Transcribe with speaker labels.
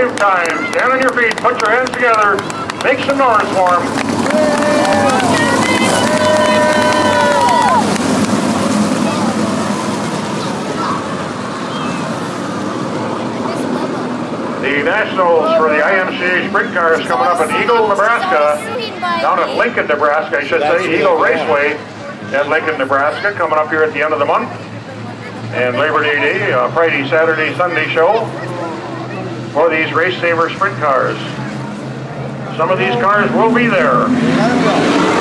Speaker 1: 5 times. Stand on your feet, put your hands together, make some noise for him. The Nationals for the IMCA Sprint Cars coming up in Eagle, Nebraska, down in Lincoln, Nebraska, I should say, Eagle Raceway at Lincoln, Nebraska, coming up here at the end of the month. And Labor Day, Friday, Saturday, Sunday show for these Race Saver Sprint Cars. Some of these cars will be there.